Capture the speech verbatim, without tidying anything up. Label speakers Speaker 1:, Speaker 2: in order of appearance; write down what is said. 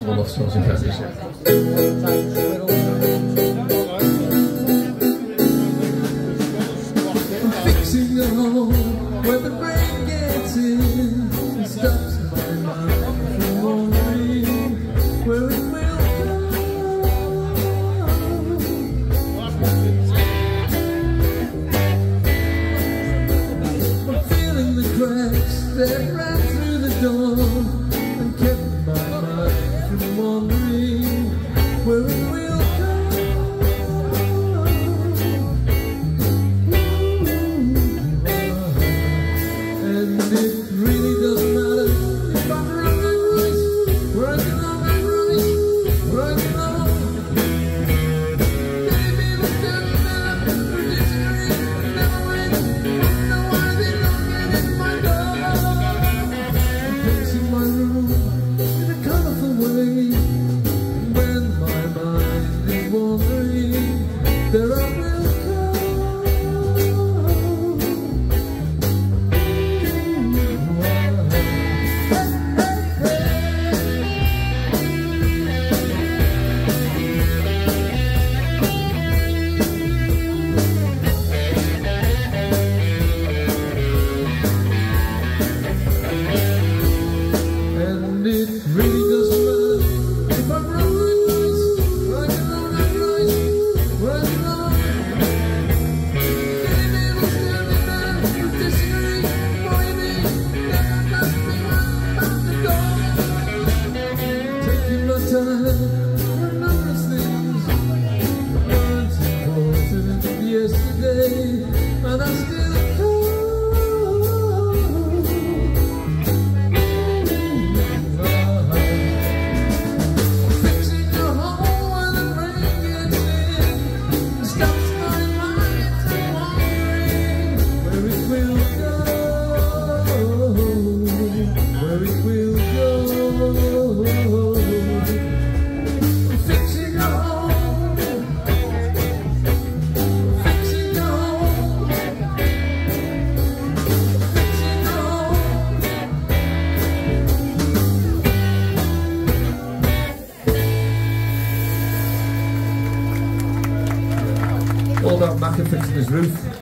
Speaker 1: Olaf zoals een versie zegt. Fixing a hole where the rain gets in and stops my mind from wondering where it will go. I'm feeling the cracks that ran through the door and kept my mind from wondering where it will go. And it really doesn't matter if I'm wrong and right, working on and right, working on. Maybe it doesn't matter, we're just green, never win, wonder why they don't get in my door. I'm fixing my room in a colorful way, and when my mind is wandering, there I will go. And it really doesn't matter if I'm wrong and right, working on and right, working on. Maybe we're standing there, we disagree, maybe never got me out the door. Taking my time, I notice things weren't important yesterday, and I still go. All about Mac and fixing his roof.